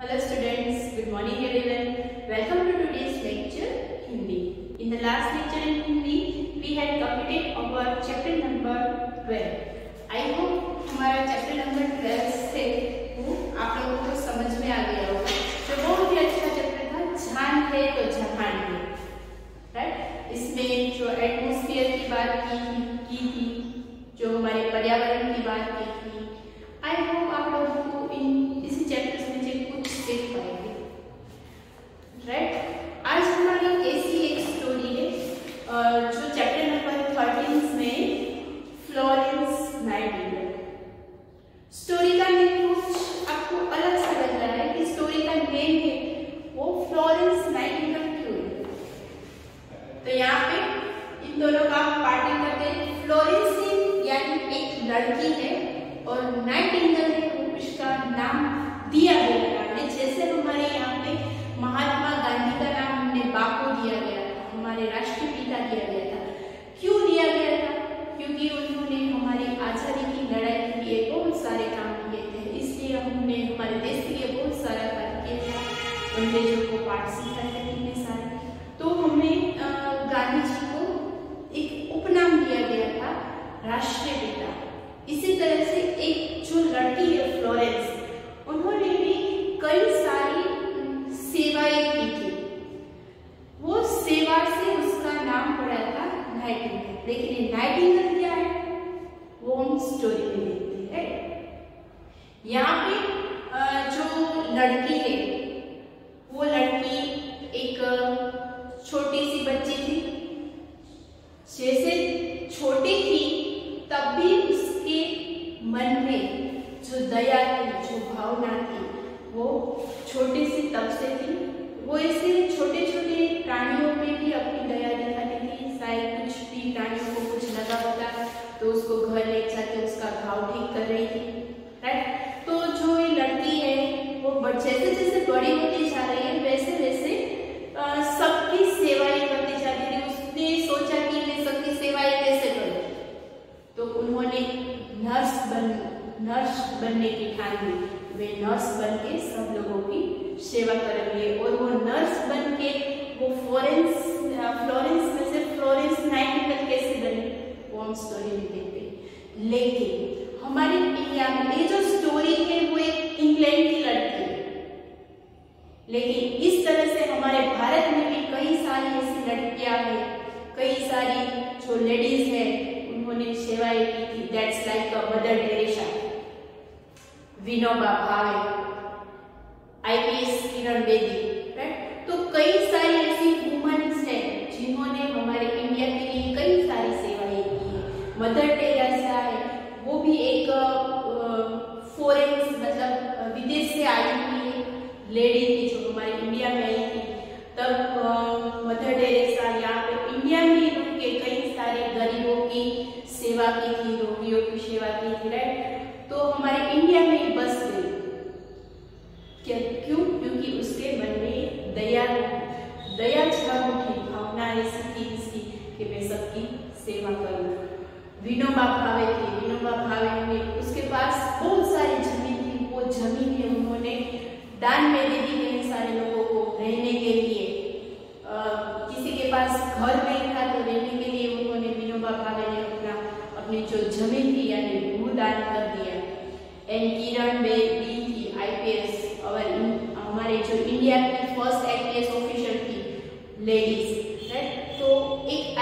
Hello students, good morning everyone. Welcome to today's lecture Hindi. In the last lecture in Hindi, we had completed our chapter number 12. I hope हमारा chapter number 12 से वो आप लोगों को समझ में आ गया होगा। तो बहुत ही अच्छा चैप्टर था, जान है तो जहान है, राइट? इसमें जो एटमॉस्फेयर की बात की थी, जो हमारे पर्यावरण की बात की थी। आई होप आप लोगों को इसी चैप्टर से कुछ सीख पाएंगे, राइट? आज हमारी ऐसी एक स्टोरी है जो चैप्टर नंबर 13 में फ्लोरेंस नाइटिंगेल। स्टोरी का नेम कुछ आपको अलग सा लग रहा है कि स्टोरी का नेम है वो फ्लोरेंस नाइटिंगेल क्यों है? तो यहाँ पे इन दोनों का पार्टी करते हैं। फ्लोरेंस यानी एक लड़की है और नाइटिंगेल है उसका नाम दिया गया है। जैसे हमारे यहाँ पे महात्मा गांधी का नाम हमने बापू दिया गया था, हमारे राष्ट्रपिता दिया गया था। क्यों दिया गया था? क्योंकि उन्होंने हमारी आजादी की लड़ाई के लिए बहुत सारे काम किए थे, इसलिए हमने हमारे देश के लिए बहुत सारा कार्य किया था। अंग्रेजों को पाठ सिखाए थे इतने सारे, तो हमें गांधी जी को एक उपनाम दिया गया था राष्ट्रपिता। इसी तरह से एक जो लड़की है फ्लोरेंस, उन्होंने भी कई सारी सेवाएं की थी। वो सेवा से उसका नाम पड़ा था नाइटिंगेल। लेकिन ये नाइटिंगेल क्या है वो हम स्टोरी में देखते हैं। यहाँ पे जो लड़की है वो लड़की एक छोटी सी बच्ची थी। जैसे छोटी थी तब भी उसके मन में जो दया थी, जो भावना थी, वो छोटी सी तब से थी। वो ऐसे छोटे छोटे प्राणियों में भी अपनी दया दिखाती थी। शायद कुछ भी प्राणियों को कुछ लगा होता तो उसको घर ले जाके उसका घाव ठीक कर रही थी, राइट? तो जो ये लड़की है वो जैसे जैसे बड़ी होती जा रही है वैसे वैसे सबकी सेवाएं करती जाती थी। उसने सोचा कि मैं सबकी सेवाएं कैसे करूं, तो उन्होंने नर्स बनने की ठान ली। वे नर्स बन के सब लोगों की सेवा करेंगे और वो नर्स बन के वो फ्लोरेंस में से फ्लोरेंस नाइटिंगेल कैसे बनी वो हम स्टोरी में देखते हैं। लेकिन हमारे इंडिया में ये जो स्टोरी है वो एक इंग्लैंड की लड़की है, लेकिन इस तरह से हमारे भारत में भी कई सारी ऐसी लड़कियां हैं, कई सारी जो लेडीज है उन्होंने सेवाएं की थी। That's like Mother Teresa, Vinoba Bhave, IPS Kiran Bedi, right? तो कई सारी ऐसी वुमेन्स हैं जिन्होंने हमारे इंडिया के लिए कई सारी सेवाएं की है। मदर टेरेसा है, वो भी एक फॉरेन मतलब विदेश से आई हुई लेडी थी जो हमारे इंडिया में आई थी। तब मदर टेरेसा यहाँ पे इंडिया में रुक के कई सारे गरीबों की सेवा की थी, रोगियों की सेवा की थी, राइट? तो हमारे इंडिया में बस गई। क्यों? क्योंकि उसके मन में दया छा उठी, भावना ऐसी थी इसकी कि मैं सबकी सेवा करूं। विनोबा भावे थे, विनोबा भावे में उसके पास बहुत सारी जमीन थी। वो जमीन है उन्होंने दान में दे दी कई सारे लोगों को रहने के लिए। किसी के पास घर नहीं था तो रहने के लिए उन्होंने विनोबा भावे ने अपनी जो जमीन थी यानी भूदान कर दिया। एंड किरण बेदी थी आईपीएस, और हमारे जो इंडिया की फर्स्ट आईपीएस ऑफिसर थी लेडीज, राइट? तो एक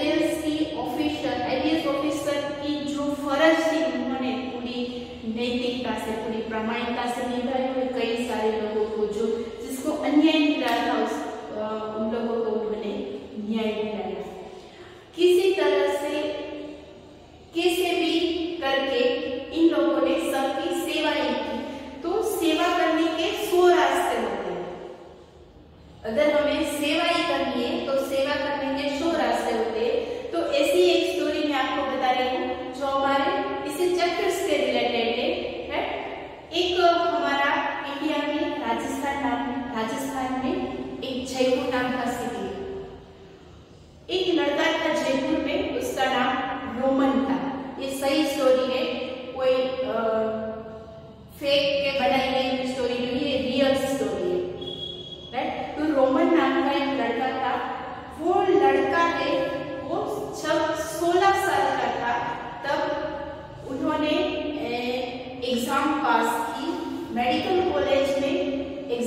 आईपीएस ऑफिसर की जो फर्ज थी उन्होंने पूरी नैतिकता से, पूरी प्रामाणिकता से निभाई हुई। कई सारे लोगों को जो जिसको अन्याय मिला था उन लोगों को उन्होंने न्याय दिलाया। किसी तरह से कैसे भी करके इन लोगों ने सबकी सेवाएं की। तो सेवा करने के 100 रास्ते होते हैं। अगर हमें सेवा ही करनी है तो सेवा करने के 100 रास्ते होते हैं। तो ऐसी एक स्टोरी मैं आपको बता रही हूँ जो हमारे इसी चैप्टर से रिलेटेड है। एक हमारा इंडिया में राजस्थान में एक जयपुर नाम का सिटी, एक लड़का था जयपुर में, उसका नाम रोमन था। ये सही स्टोरी है, कोई फेक के बनाई गई स्टोरी नहीं है, रियल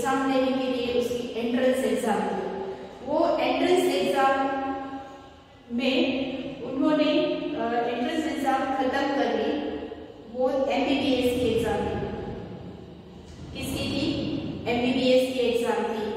एग्जाम देने के लिए उसकी एंट्रेंस एग्जाम दी। वो एंट्रेंस एग्जाम में उन्होंने एंट्रेंस एग्जाम खत्म कर ली, वो एमबीबीएस की एग्जाम दी। किसकी थी? एमबीबीएस की एग्जाम थी।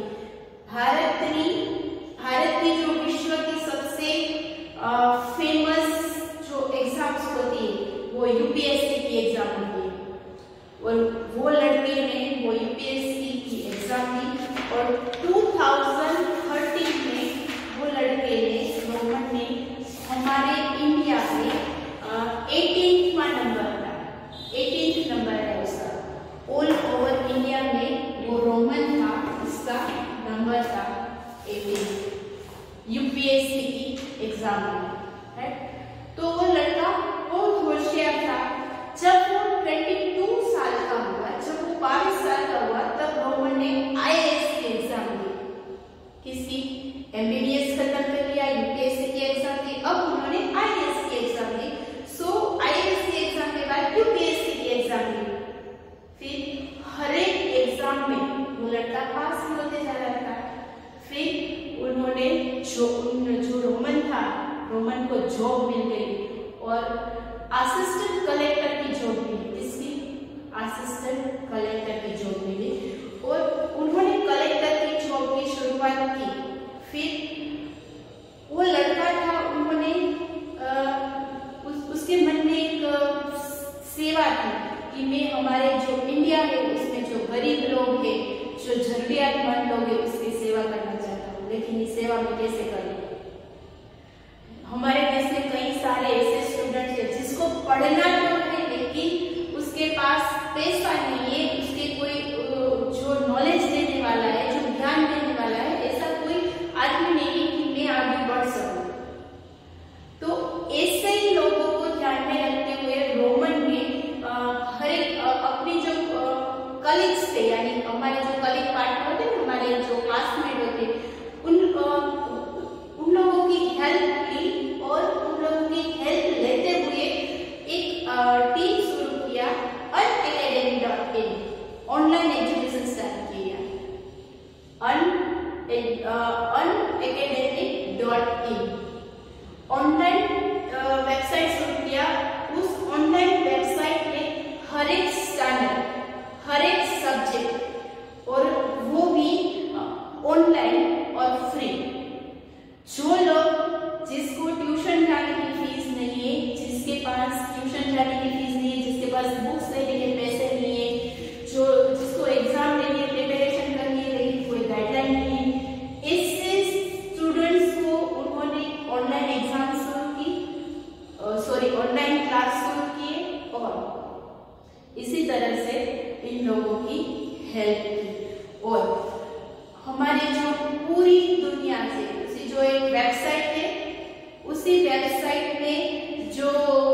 भारत की जो विश्व की सबसे फेमस जो एग्जाम्स होती है वो यूपीएससी की एग्जाम होती है, और वो लड़के ने वो यूपीएससी की एग्जाम दी और 2013 में वो लड़के ने, रोहन ने, हमारे इंडिया में 18वां नंबर था, 18th नंबर है उसका। ऑल ओवर इंडिया में वो रोहन था, उसका नंबर था 18 यूपीएससी की एग्जाम में, है। तो वो लड़का बहुत होशियार था। जब वो 22 साल का हुआ, जब वो 22 साल का हुआ, तब रोहन ने आईएएस की एग्जाम दी। किसकी? एमबीबीएस खत्म कर लिया, यूपीएससी की एग्जाम दी, अब उन्होंने आईएएस की एग्जाम दी। सो आईएएस की एग्जाम के बाद यूपीएससी की एग्जाम दी। फिर हर एक एग्जाम में वो लड़का पास होते जा रहा था। फिर उन्होंने जो रोमन था, रोमन को जॉब मिल गई और असिस्टेंट कलेक्टर की जॉब मिली। किसकी? असिस्टेंट कलेक्टर की जॉब मिली और उन्होंने कलेक्टर की जॉब की शुरुआत की। फिर वो लड़का था, उन्होंने उसके मन में एक सेवा थी कि मैं हमारे जो इंडिया है उसमें जो गरीब लोग हैं, जो जरूरियातमंद लोग हैं, उसकी सेवा करना चाहता हूँ। लेकिन ये सेवा मैं कैसे करूँ? हमारे देश में कई सारे ऐसे स्टूडेंट्स हैं जिसको पढ़ना तो है लेकिन उसके पास पैसा नहीं है, उसके कोई जो नॉलेज देने वाला है, जो ज्ञान देने वाला है, ऐसा कोई आदमी नहीं है कि मैं आगे बढ़ सकूं। तो ऐसे ही लोगों को ध्यान में रखते हुए रोमन ने हर एक अपनी जो कलीग्स थे, यानी हमारे जो कलीग पार्टनर होते हैं, हमारे जो क्लासमेट होते, उन लोगों की हेल्प ली और उन लोगों की हेल्प लेते हुए एक टीम शुरू किया, unacademy.in ऑनलाइन एजुकेशन स्टार्ट किया। unacademy.in ऑनलाइन वेबसाइट शुरू किया। उस ऑनलाइन वेबसाइट में हर एक स्टैंडर्ड, हर एक सब्जेक्ट, और वो भी ऑनलाइन और फ्री। जो लोग, जिसको ट्यूशन जाने की फीस नहीं है, जिसके पास ट्यूशन जाने की फीस नहीं है, जिसके पास बुक्स लेने के पैसे नहीं है, जिसको एग्जाम देने की प्रिपरेशन करनी है लेकिन कोई गाइडलाइन नहीं है, ऐसे स्टूडेंट्स को उन्होंने ऑनलाइन एग्जाम शुरू की, ऑनलाइन क्लास शुरू किए और इसी तरह से इन लोगों की हेल्प की। और हमारी जो पूरी दुनिया से जो एक वेबसाइट है, उसी वेबसाइट में जो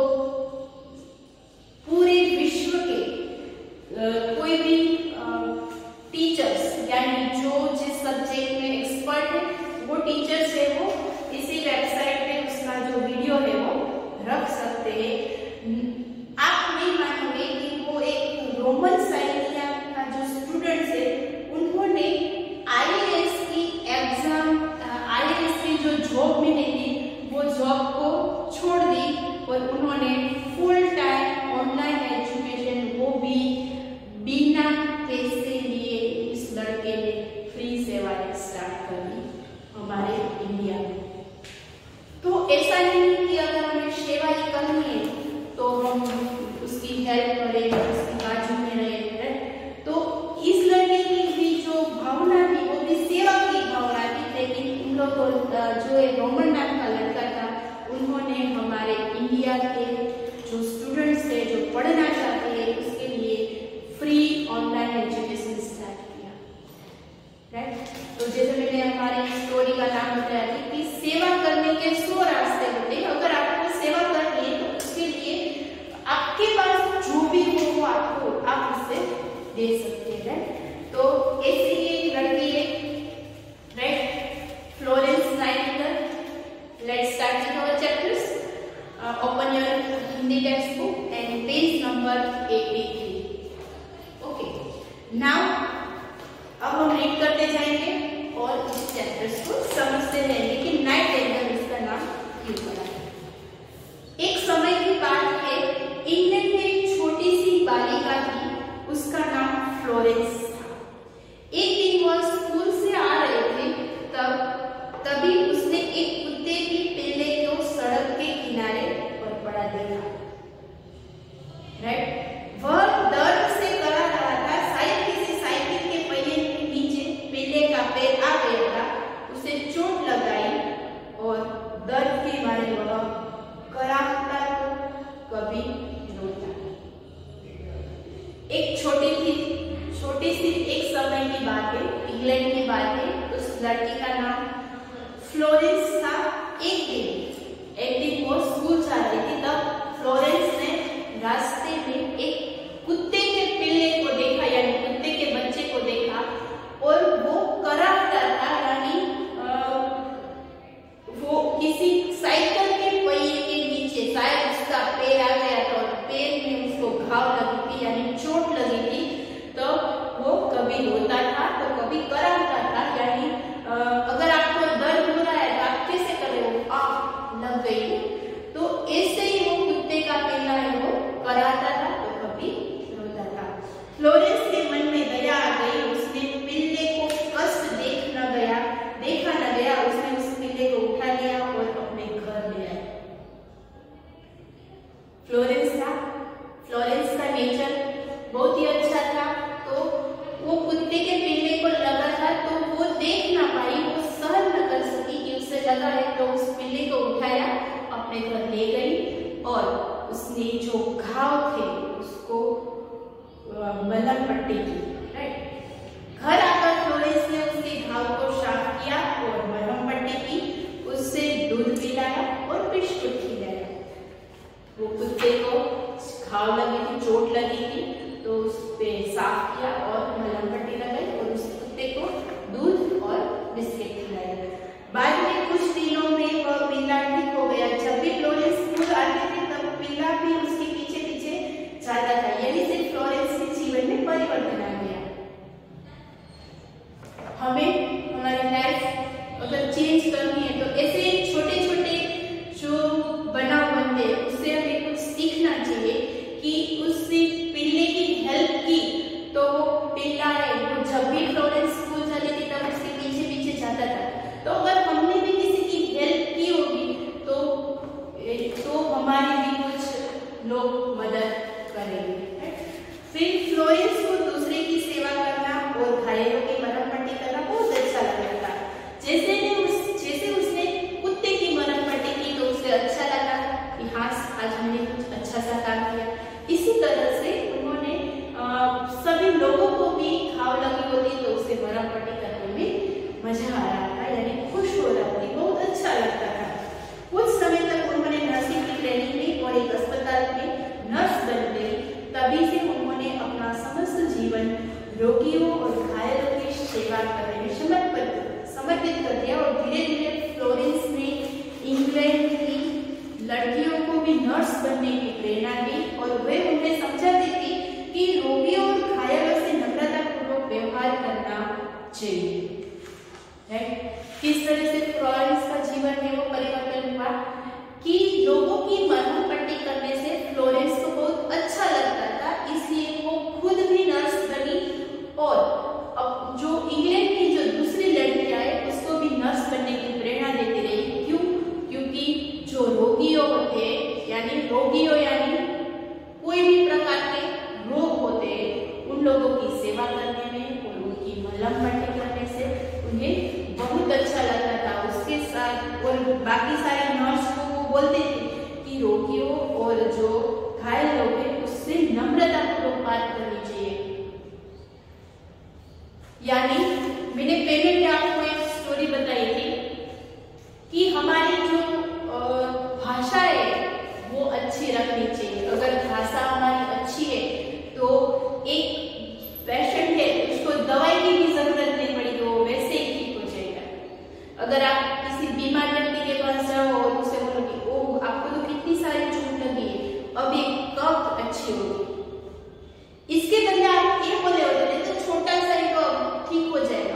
पूरे विश्व के कोई भी टीचर्स, यानी जो जिस सब्जेक्ट में एक्सपर्ट है, वो टीचर्स है, वो इसी वेबसाइट पे उसका जो वीडियो है वो रख सकते हैं। आप नहीं मानोगे कि वो एक रोमन साइनिया का जो स्टूडेंट्स है, उन्होंने आईएएस की एग्जाम, आईएएस की जो जॉब मिलेगी वो जॉब को छोड़ दी और उन्होंने फुल टाइम ऑनलाइन एजुकेशन, वो भी बिना पैसे लिए, इस लड़के ने फ्री सेवाएं स्टार्ट कर दी हमारे इंडिया में। तो ऐसा नहीं कि अगर हमें सेवा ही करनी है तो हम उसकी हेल्प करें, उसकी बाजू में रहें। तो इस लड़के की भी जो भावना थी वो भी सेवा की भावना थी, लेकिन उन लोगों जो एक रोमन नाम का लड़का था, उन्होंने हमारे इंडिया के जो स्टूडेंट्स थे, जो पढ़ना चाहते हैं, उसके लिए फ्री ऑनलाइन एजुकेशन स्टार्ट किया। राइट? तो जैसे मैंने हमारी स्टोरी का नाम बताया था कि सेवा करने के 100 रास्ते होते हैं। अगर आपको सेवा करनी है तो उसके लिए आपके पास जो भी हो वो आप उससे दे सकते हैं। तो ऐसे ही लड़की है, right, Florence Nightingale. Let's start with our chapters. Open your Hindi textbook and page number read करते जाएंगे और इस चैप्टर्स को समझते रहेंगे कि नाइटिंगेल इसका नाम क्यों पड़ा है। एक समय की बात है, इंग्लैंड में एक छोटी सी बालिका थी, उसका नाम फ्लोरेंस था। एक दिन वह स्कूल से आ रहे थे, तभी उसने एक कुत्ते की पिल्ले को सड़क के किनारे पर पड़ा देखा। राइट, वह दर्द से करा रहा था, शायद किसी साइकिल के पहिए के नीचे पिल्ले का पैर आ गया था, उसे चोट लगाई और दर्द के मारे वह कराहता तो कभी रोता। एक छोटी सी एक समय की बात है, इंग्लैंड की बात है। उस लड़की का नाम फ्लोरेंस था। एक दिन वो स्कूल जा रही थी, तब फ्लोरेंस ने रास्ते में एक कुत्ते के पिल्ले को देखा, यानी कुत्ते के बच्चे को देखा, और वो कराहता था, यानी वो किसी साइकिल के पहिए के नीचे शायद उसका पैर आ गया था और पैर में उसको घाव लगी थी, यानी चोट लगी थी। तो वो कभी रोता था तो कभी कराहता था, यानी अगर आपको दर्द हो रहा है तो आप कैसे कर रहे हो, आ लग गई, तो ऐसे ही वो कुत्ते का पिल्ला है वो कराहता था तो कभी रोता था। फ्लोरेंस के मन में दया आ गई, उसने पिल्ले को कष्ट देखा न गया, उसने उस पिल्ले को उठा लिया और अपने घर ले आया। फ्लोरेंस का नेचर बहुत ही अच्छा था, तो वो कुत्ते के पिल्ले को लगा था तो वो देख ना पाई, वो सहन न कर सकी कि उससे लगा है, तो उस पिल्ले को उठाया, अपने घर ले गई और उसने जो घाव थे उसको मलहम पट्टी की। राइट, घर आकर फ्लोरेंस ने उसके घाव को साफ किया और मलहम पट्टी की, उससे दूध पिलाया और बिस्कुट खिलाया। वो कुत्ते को घाव लगी थी, चोट लगी थी, तो उस पे साफ किया और मलहम पट्टी लगाई और उस कुत्ते को दूध और बिस्किट खिलाया। बाद में कुछ दिनों में वह पिल्ला ठीक हो गया। जब भी फ्लोरेंस स्कूल आते थे तब पिल्ला भी उसके पीछे पीछे जाता था, यानी से फ्लोरेंस के जीवन में परिवर्तन आ गया। हमें हमारी लाइफ अगर चेंज करनी है तो ऐसे छोटे छोटे जो बनाव बनते हैं उससे हमें कुछ सीखना चाहिए कि उससे पिल्ले की हेल्प की, तो वो पिल्ला है वो जब भी फ्लोरेंस स्कूल जाती थी तब उसके पीछे पीछे जाता था। तो अगर हमने भी किसी की हेल्प की होगी तो हमारी भी कुछ लोग मदद करेंगे। फिर फ्लोरेंस को दूसरे की सेवा करना और घायलों की मरहम पट्टी करना बहुत अच्छा लगता था। जैसे उसने कुत्ते की मरहम पट्टी की तो उसे अच्छा लगा कि हाँ आज मैंने कुछ अच्छा सा काम किया। इसी तरह से उन्होंने सभी लोगों को भी घाव लगी होती तो उसे मरहम पट्टी करने में मजा आ रहा था, यानी खुश हो रहा थी, बहुत अच्छा लगता था। कुछ समय तक उन्होंने नर्सिंग की ट्रेनिंग ली और एक अस्पताल में नर्स बन गई। तभी से उन्होंने अपना समस्त जीवन रोगियों और घायलों की सेवा करने में समर्पित कर दिया और धीरे धीरे फ्लोरेंस ने इंग्लैंड की लड़कियों को भी नर्स बनने की प्रेरणा दी और वे उन्हें समझाती थी कि रोगियों और घायलों से नम्रतापूर्वक व्यवहार करना चाहिए। किस तरह से फ्लोरेंस का जीवन में वो परिवर्तन हुआ कि लोगों की मरहम पट्टी करने से फ्लोरेंस को बहुत अच्छा लगता था, इसलिए वो खुद भी नर्स बनी और अब जो इंग्लैंड की जो दूसरी लड़कियां है उसको भी नर्स बनने की प्रेरणा देती रही। क्यों? क्योंकि जो रोगियों होते यानी कोई भी प्रकार के रोग होते हैं उन लोगों की सेवा करने में और उनकी मलहम पट्टी करने से उन्हें बहुत अच्छा लगता था। उसके साथ और बाकी सारे नर्स को वो बोलते थे कि रोगियों और जो घायल लोग हैं उससे नम्रतापूर्वक बात करनी चाहिए। यानी मैंने पहले भी आपको एक स्टोरी बताई थी कि हमारी जो भाषा है वो अच्छी रखनी चाहिए। अगर भाषा हमारी अच्छी है तो एक पेशेंट है उसको दवाई की भी जरूरत नहीं पड़ी तो वैसे ही ठीक हो जाएगा। अगर आप किसी बीमार व्यक्ति के पास जाओ और उसे बोलो कि ओह आपको तो कितनी सारी चोट लगी है, अब ये कब अच्छी होगी, इसके बदले आप ये बोले होते तो छोटा सा ही तो ठीक हो जाएगा,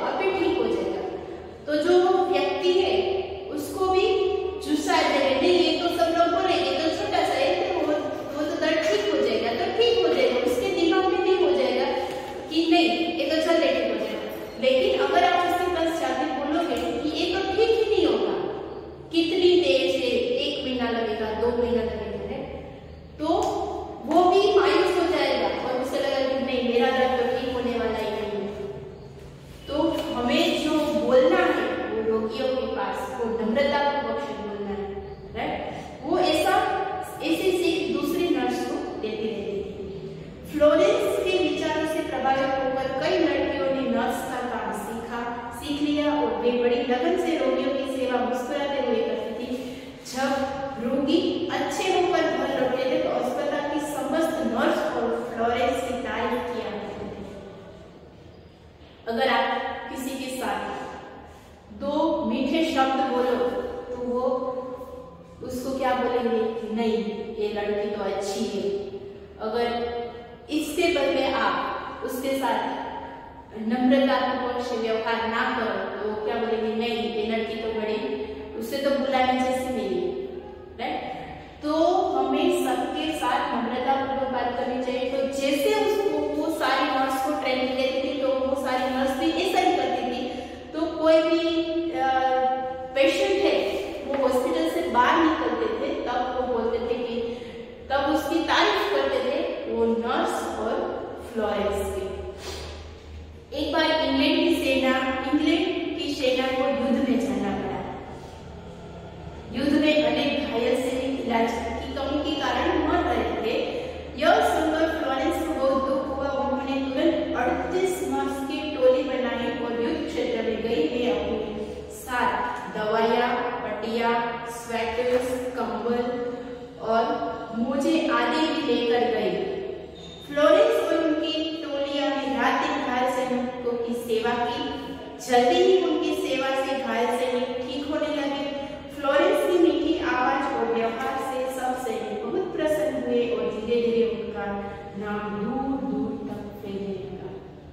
बड़ी लगन से रोगियों की सेवा मुस्कुराते हुए करती थी। जब रोगी अच्छे होकर घर लौटते थे तो अस्पताल की समस्त नर्स और फ्लोरेंस की तारीफ किया करते थे। अगर आप किसी के साथ दो मीठे शब्द बोलो तो वो उसको क्या बोलेंगे, नहीं ये लड़की तो अच्छी है। अगर इससे पहले आप उसके साथ नम्रतापूर्वक से व्यवहार ना करो तो क्या बोलेंगे, नहीं ये लड़की तो बड़ी, उससे तो बुलाने जैसी नहीं है, राइट। तो हमें सबके साथ नम्रतापूर्वक बात करनी चाहिए। तो जैसे उसको वो सारी नर्स को ट्रेनिंग देती थी तो वो सारी नर्स भी ऐसा ही करती थी। तो कोई भी पेशेंट है वो हॉस्पिटल से बाहर निकलते थे तब वो बोलते थे कि तब उसकी तारीफ करते थे वो नर्स और फ्लोरेंस की। एक बार इंग्लैंड की सेना को युद्ध में जाना पड़ा। युद्ध में अनेक घायल सैनिक इलाज की कमी के कारण मर रहे थे। यह सुनकर फ्लोरेंस को बहुत दुख हुआ। उन्होंने तुरंत 38 नर्स की टोली बनाई और युद्ध क्षेत्र में गई। वे अपने साथ दवाइयाँ, पट्टियाँ, स्वेटर्स, कंबल और मोजे आदि भी लेकर गई। फ्लोरेंस और उनकी टोलियां ने रात दिन घायल सैनिकों की सेवा की। जल्दी ही उनकी सेवा से घायल सैनिक ठीक होने लगे। फ्लोरेंस की मीठी आवाज और व्यवहार से सब सैनिक बहुत प्रसन्न हुए और धीरे धीरे उनका नाम दूर दूर तक फैलने लगा।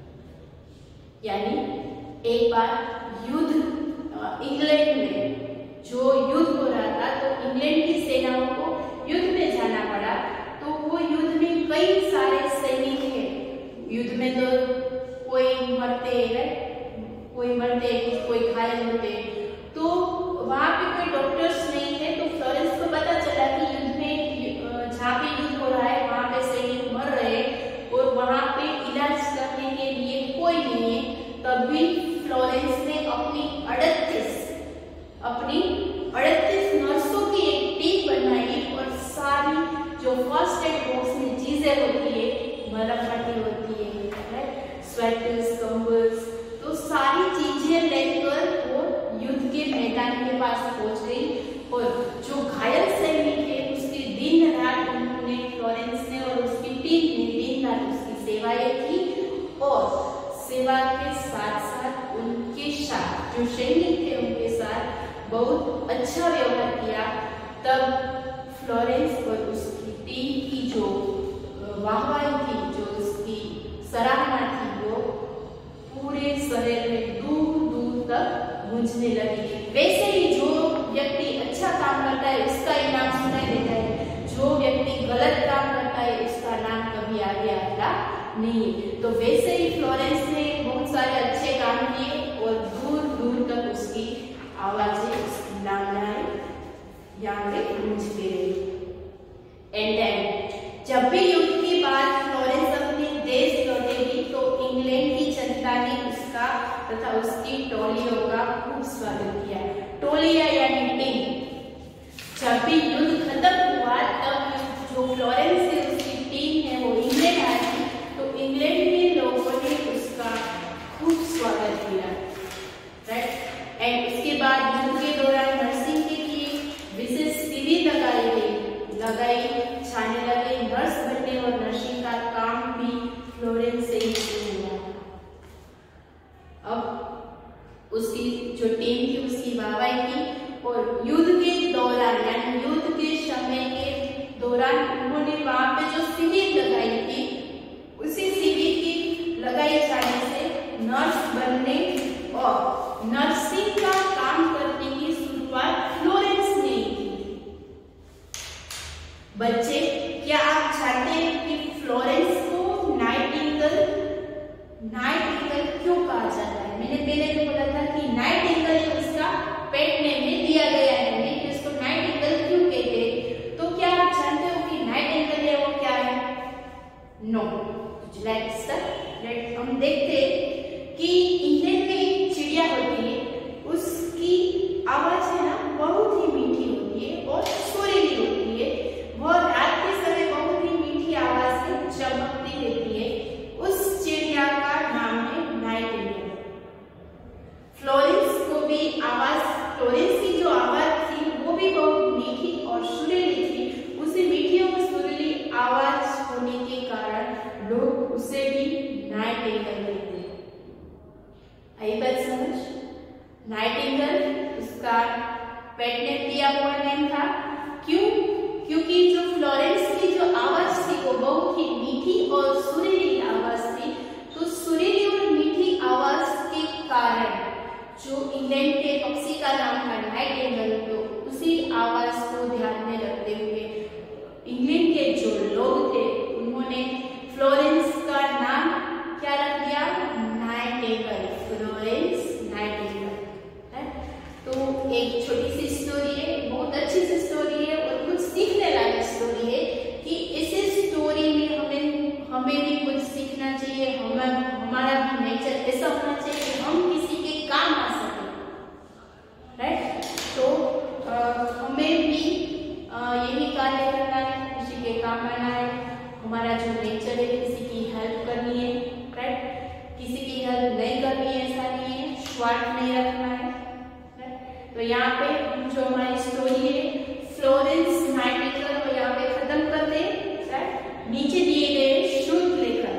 यानी एक बार युद्ध इंग्लैंड में जो युद्ध हो रहा था तो इंग्लैंड की सेनाओं को युद्ध में जाना पड़ा। तो वो युद्ध में कई सारे सैनिक हैं। युद्ध में तो कोई मरते हैं, कोई घायल होते। तो वहां पे कोई डॉक्टर्स नहीं थे। तो फ्लोरेंस को पता चला कि युद्ध में जहाँ पे युद्ध हो रहा है वहां पे सैनिक मर रहे और वहां पे इलाज करने के लिए कोई नहीं है। तभी फ्लोरेंस ने अपनी 38 नर्सों की एक टीम बनाई और सारी जो फर्स्ट एड बॉक्स में चीजें होती है, मलहम पट्टी होती है, स्वेटर्स, कंबल्स, तो सारी चीजें लेकर वो युद्ध के मैदान के पास पहुंच गई। और जो घायल सैनिक है उसकी दिन रात उन्होंने, फ्लोरेंस ने और उसकी टीम ने दिन रात उसकी सेवाएं की। और सेवा के साथ साथ उनके साथ जो सैनिक थे उनके साथ बहुत अच्छा व्यवहार किया। तब फ्लोरेंस और उसकी टीम की जो वाहवाही थी, जो उसकी सराहना थी, वो पूरे शहर में दूर दूर तक गूंजने लगी। वैसे ही जो व्यक्ति अच्छा काम करता है उसका इनाम सुनाई देता है, जो व्यक्ति गलत काम करता है उसका नाम कभी आगे आता नहीं। तो वैसे ही फ्लोरेंस ने बहुत सारे अच्छे काम किए और दूर दूर तक उसकी आवाजें, उसकी नामनाएं यहाँ पे गूंजती रही। जब भी युद्ध के बाद फ्लोरेंस अपने देश लौटेगी तो इंग्लैंड की जनता ने उसका तथा उसकी टोलियों का खूब स्वागत किया। टोलियां यानी टीम। जब भी युद्ध खत्म हुआ तब जो फ्लोरेंस से उसकी टीम है वो इंग्लैंड आई। तो इंग्लैंड के लोगों ने उसका खूब स्वागत किया, राइट। एंड उसके बाद युद्ध के दौरान नर्सिंग के लिए विशेष शिविर लगाई जाने लगे। नर्स बनने और नर्सिंग का काम भी फ्लोरेंस से ही शुरू हुआ। अब उसकी जो टीम थी उसकी वाहवाही की और युद्ध के दौरान यानी युद्ध के समय के दौरान उन्होंने वहां पे जो शिविर लगाई थी, उसी शिविर की लगाई जाने से नर्स बनने और नर्सिंग का काम करने की शुरुआत फ्लोरेंस ने की। बच्चे, क्या आप जानते हैं कि फ्लोरेंस को नाइटिंगेल क्यों कहा जाता है? मैंने पहले भी बोला था कि नाइटिंगेल उसका पेट नेम में दिया गया है, लेकिन इसको नाइटिंगेल क्यों कहते हैं? तो क्या आप जानते हो कि नाइटिंगेल है वो क्या है? इंग्लैंड के पक्षी का नाम था नाइटिंगेल, तो उसी आवाज को ध्यान में रखते हुए इंग्लैंड के जो लोग थे उन्होंने फ्लोरेंस का नाम क्या रख दिया, नाइटिंगेल, फ्लोरेंस नाइटिंगेल है। तो एक छोटी सी स्टोरी है, बहुत अच्छी सी स्टोरी है और कुछ सीखने लायक स्टोरी है कि इस स्टोरी में हमें भी कुछ सीखना चाहिए। हमारा भी नेचर ऐसा होना चाहिए कि हम किसी के काम आ सकें, राइट। तो हमें भी यही कार्य करना है, किसी के काम आना है। हमारा जो नेचर है किसी की हेल्प करनी है, राइट। किसी की हेल्प नहीं करनी है ऐसा नहीं है, स्वार्थ नहीं रखना है, राइट। तो यहाँ पे जो हमारी स्टोरी है फ्लोरेंस नाइटिंगेल को यहाँ पे खत्म करते हैं, राइट। नीचे दिए गए श्रुत लेखन,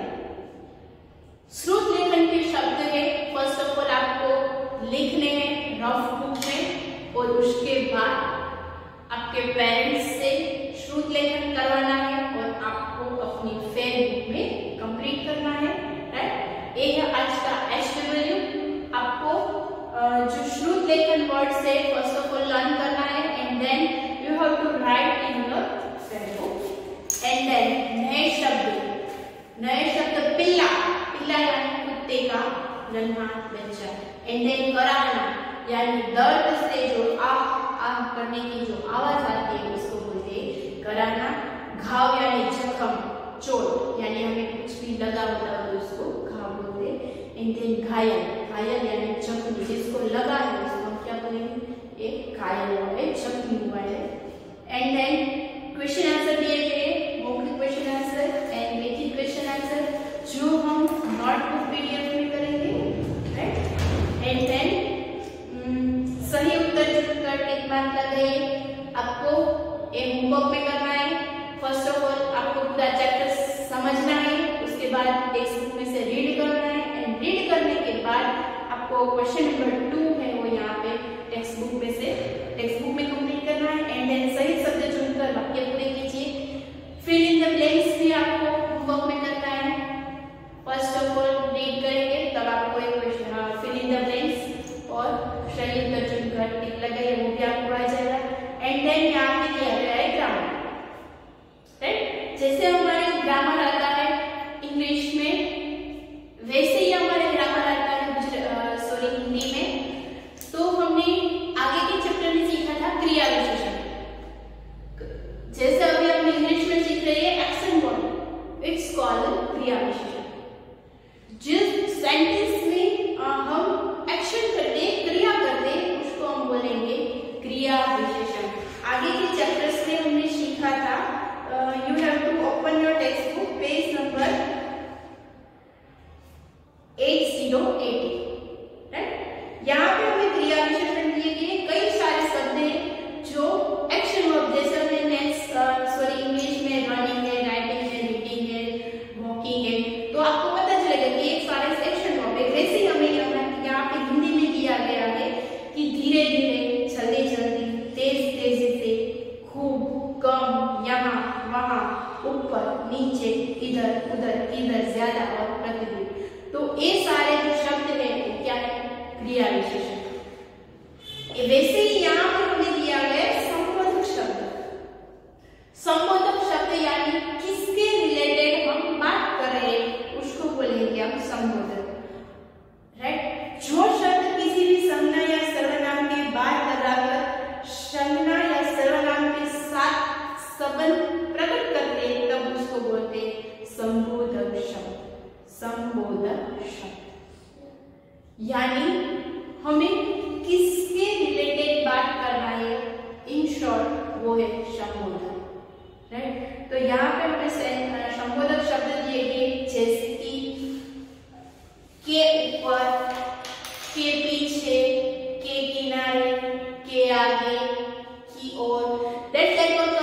श्रुत लेखन के शब्द है फर्स्ट ऑफ ऑल आपको लिखने हैं रफ बुक में, और उसके बाद आपके पेरेंट्स से श्रुत लेखन करवाना है और आपको अपनी फेयर बुक में कंप्लीट करना है, राइट। ये है आज का एचडब्ल्यू। आपको जो श्रुत लेखन वर्ड्स है फर्स्ट ऑफ ऑल लर्न करना है and then you have to write in your fair book. And then नए शब्द पिल्ला, पिल्ला यानी कुत्ते का नन्हा बच्चा। एंड देन कराना यानी दर्द से जो आह करने की जो आवाज आती है उसको बोलते हैं कराना। घाव यानी जख्म, चोट यानी हमें कुछ भी लगा होता है तो उसको घाव बोलते हैं। एंड देन घायल, घायल यानी जख्मी, जिसको लगा है उसको हम क्या बोलेंगे, एक घायल हुआ है, जख्मी हुआ है। एंड देन क्वेश्चन आंसर दिए गए, मौखिक क्वेश्चन आंसर एंड लिखित क्वेश्चन आंसर जो हम नोटबुक पीडीएफ में करेंगे, राइट। एंड देन सही उत्तर चुनकर टिक मार्क लगाइए। आपको एक होमवर्क में करना है, फर्स्ट ऑफ ऑल आपको पूरा चैप्टर समझना है, उसके बाद टेक्स्ट बुक में से रीड करना है एंड रीड करने के बाद आपको क्वेश्चन नंबर 2 है वो यहाँ पे टेक्स्ट बुक में कंप्लीट करना है। एंड देन सही शब्द चुनकर वाक्य पूरे कीजिए। फिल इन द ब्लैंक्स भी आपको होमवर्क में करना है। फर्स्ट ऑफ ऑल रीड करेंगे तब आपको एक question fill in the blanks और सही उत्तर चुनकर टिक लगाइए, वो भी आपको आ जाएगा। एंड देन यहाँ पे किया गया है ग्रामर, राइट। जैसे हमारे ग्रामर आता है इंग्लिश में वैसे ही हमारे ग्रामर आता है हिंदी में। तो हमने आगे के चैप्टर में सीखा था क्रिया विशेषण, जैसे अभी हम इंग्लिश में सीख रहे हैं एक्शन वर्ड, इट्स कॉल्ड क्रिया विशेषण। जिस सेंटेंस में हम एक्शन करते हैं, क्रिया करते हैं, उसको हम बोलेंगे क्रिया विशेषण। आगे के चैप्टर्स में हमने सीखा था, you have to open your text book page number 8080, right. यहाँ पे हमें क्रिया विशेषण दिए गए कई सारे शब्द हैं जो एक्शन वर्ब, जैसे हमने इंग्लिश में रनिंग है, राइटिंग है, रीडिंग है, वॉकिंग है, तो आपको पता चलेगा कि एक सारे एक्शन वर्ब है। वैसे ही हमें यहाँ पे हिंदी में दिया गया है कि धीरे धीरे, जल्दी जल्दी, तेज तेजी से, खूब, कम, यहाँ वहाँ, ऊपर नीचे, इधर उधर, किधर, ज्यादा और प्रतिदिन। तो ये सारे जो शब्द है वो क्या है, क्रिया विशेषण। वैसे ही यहाँ पर हमें दिया गया संबोधक शब्द। संबोधक शब्द यानी किसके रिलेटेड हम बात कर रहे हैं उसको बोलेंगे हम संबोधक, राइट। जो शब्द किसी भी संज्ञा या सर्वनाम के बाद लगाकर संज्ञा या सर्वनाम के साथ संबंध प्रकट करते हैं तब उसको बोलते हैं संबोधक शब्द। संबोधक शब्द यानी हमें किसके रिलेटेड बात करना है, इन शॉर्ट वो है संबोधक, राइट। तो यहाँ पे हमें संबोधक शब्द दिए गए जैसे कि के ऊपर, के पीछे, के किनारे, के आगे, की ओर, दैट टाइप ऑफ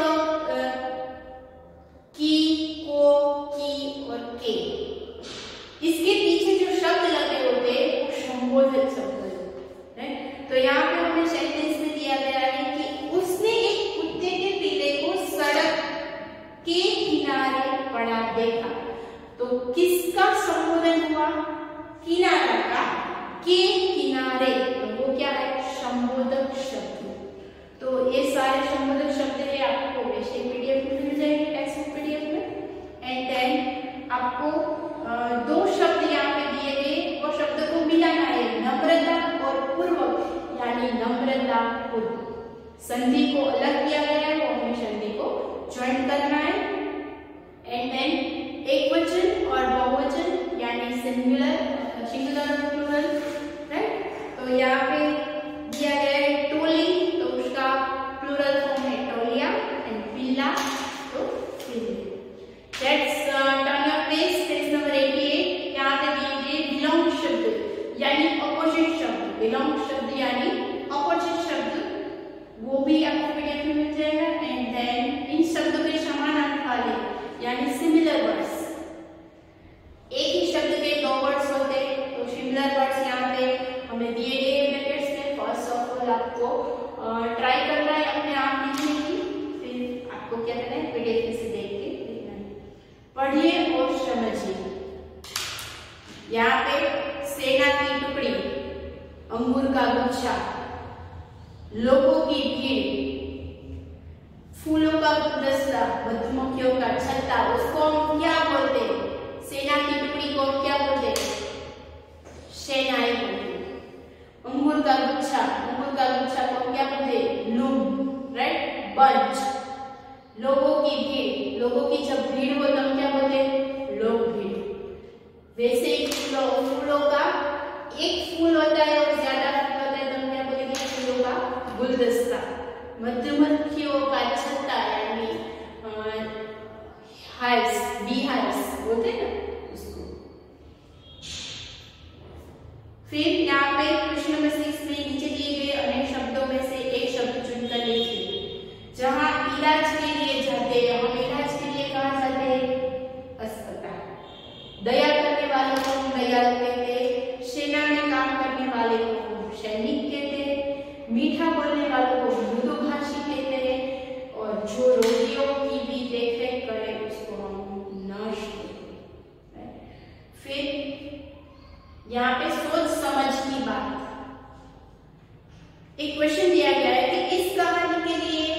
की, को, की और के। इसके पीछे जो शब्द लगे होते हैं वो संबोधक शब्द है। तो यहाँ पे हमें सेंटेंस में दिया गया है कि उसने एक कुत्ते के पिल्ले को सड़क के किनारे पड़ा देखा। तो किसका संबोधन हुआ, किनारा का, के किनारे, तो वो क्या है संबोधक शब्द। तो ये सारे संबोधक शब्द है आपको बेसिक पीडीएफ में मिल जाएंगे, टेक्स्ट बुक पीडीएफ में। एंड देन आपको दो शब्द यहाँ पे दिए गए और शब्द को मिलाना है, नम्रता और पूर्वक, यानी नम्रता पूर्वक। संधि को अलग किया गया है, वो हमें संधि को ज्वाइन करना है। एंड देन एक वचन और बहुवचन यानी सिंगुलर और प्लूरल, राइट। तो यहाँ पे दिया गया है टोली, तो उसका प्लूरल फॉर्म है टोलिया, एंड पिल्ला तो पिल्ले। Let's turn your page, page number 88। यहाँ पे दिए गए बिलोंग शब्द यानी अपोजिट शब्द, बिलोंग शब्द यानी अपोजिट शब्द, वो भी आपको पीडीएफ में मिल जाएगा। एंड देन इन शब्दों के समानार्थी वाले यानी सिमिलर वर्ड्स, एक ही शब्द के दो वर्ड्स होते हैं, तो सिमिलर वर्ड्स यहाँ पे हमें दिए गए ब्रैकेट्स में। फर्स्ट ऑफ ऑल आपको ट्राई करना है अपने आप लिखने की, फिर आपको क्या करना है पीडीएफ में से देख के लिखना है। पढ़िए और समझिए। यहाँ पे सेना की टुकड़ी, अंगूर का गुच्छा, लोगों की भीड़, फूलों का गुलदस्ता, मधुमक्खियों का छत्ता, उसको हम क्या बोलते हैं? सेना की टुकड़ी को क्या बोलते हैं? सेनाएं बोलते हैं। अंगूर का गुच्छा, अंगूर का गुच्छा को क्या बोलते हैं? Loom, right, bunch. लोगों की भीड़, लोगों की जब भीड़ हो तब क्या बोलते हैं? लोग भीड़। वैसे ही फूलों का एक फूल होता है और ज्यादा फूल होता है तो क्या बोलेंगे? फूलों का गुलदस्ता। मधुमक्खियों का छत्ता यानी हाइव्स, बी हाइव्स बोलते हैं ना उसको। फिर यहाँ पे क्वेश्चन नंबर 6 में नीचे दिए गए अनेक शब्दों में से एक शब्द चुनकर लिखिए। जहाँ इलाज के लिए जाते हैं, हम इलाज के लिए कहाँ जाते हैं? अस्पताल। दया करने वालों को हम दयालु कहते हैं, सेना में काम करने वाले को हम सैनिक कहते हैं, मीठा बोलने वालों को मृदुभाषी कहते हैं, और जो रोगियों की भी देखरेख करे उसको हम नर्स कहते हैं। फिर यहाँ पे सोच समझ की बात, एक क्वेश्चन दिया गया है कि इस कहानी के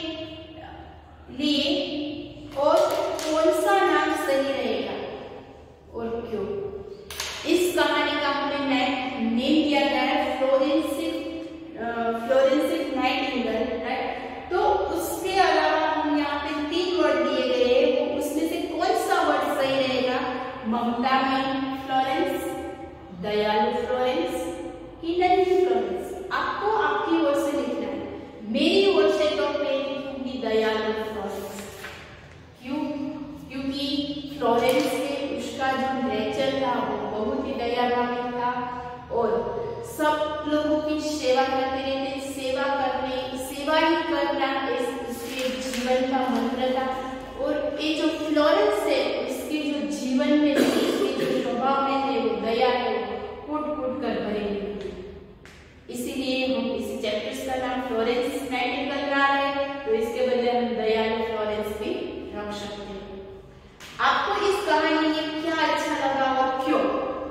लिए और कौन सा नाम सही रहेगा और क्यों? इस कहानी का हमें नेम दिया गया है फ्लोरेंस नाइटिंगेल, राइट। तो उसके अलावा हम यहाँ पे 3 वर्ड दिए गए हैं, वो उसमें से कौन सा वर्ड सही रहेगा? ममता में फ्लोरेंस, दयालु फ्लोरेंस कि नन्ही फ्लोरेंस? आपको आपकी ओर से लिखना है। मेरी ओर से तो मैं लिखूंगी दयालु फ्लोरेंस। क्यों? क्योंकि फ्लोरेंस में उसका जो नेचर था वो बहुत ही दयाभावी था और सब लोगों की सेवा करते रहते, सेवा ही करना इसके जीवन का मंत्र था। और ये जो फ्लोरेंस है इसके जो जीवन में इसके जो स्वभाव में थे वो दया को कूट कर भरे। इसीलिए हम इस चैप्टर का नाम फ्लोरेंस नाइटिंगेल रहा है, तो इसके बदले हम दयालु फ्लोरेंस भी रख सकते हैं। आपको इस कहानी में क्या अच्छा लगा और क्यों,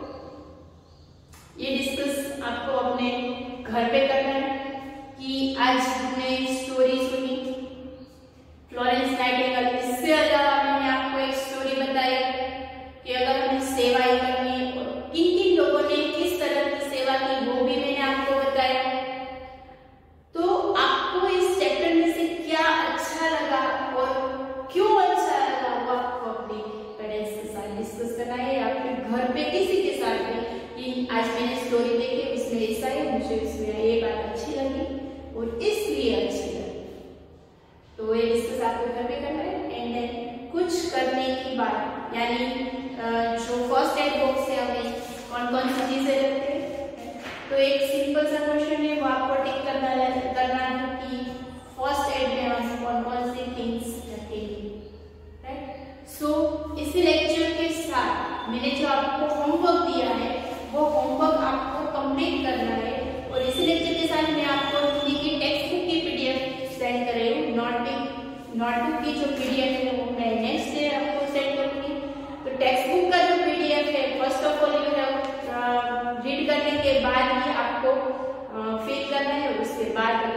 ये डिस्कस आपको अपने घर पे करना है। कि आज हमने स्टोरी सुनी फ्लोरेंस नाइटिंगेल, इससे अलावा मैंने आपको एक स्टोरी बताई कि अगर हमें सेवा ही करनी है, किन किन लोगों ने किस तरह की सेवा की वो भी मैंने आपको बताया। तो आपको इस चैप्टर में से क्या अच्छा लगा और क्यों अच्छा लगा वो आपको अपने पेरेंट्स के साथ डिस्कस करना है, या फिर घर पे किसी के साथ भी कि आज मैंने स्टोरी देखी, इसमें ऐसा है, मुझे इसमें ये बात अच्छी लगी और इसलिए अच्छी लगी। तो ये डिस्कस आपको घर पे करना है। एंड देन कुछ करने की बात, यानी जो फर्स्ट एड बॉक्स है हमें कौन कौन सी चीजें रखते हैं, तो एक सिंपल सा क्वेश्चन है वो आपको टिक करना है कि फर्स्ट एड में हम कौन कौन सी थिंग्स रखेंगे, राइट। सो इसी लेक्चर के साथ मैंने जो आपको होमवर्क दिया है वो होमवर्क आपको कंप्लीट करना है। और इसी लेक्चर के साथ मैं आपको हिंदी की टेक्स्ट बुक की पीडीएफ सेंड कर रही हूँ। नोटबुक की जो पीडीएफ है वो मैं नेक्स्ट डे आपको सेंड करूंगी। तो टेक्स्ट बुक का जो पीडीएफ है फर्स्ट ऑफ ऑल रीड करने के बाद ही आपको फिल करना है, उसके बात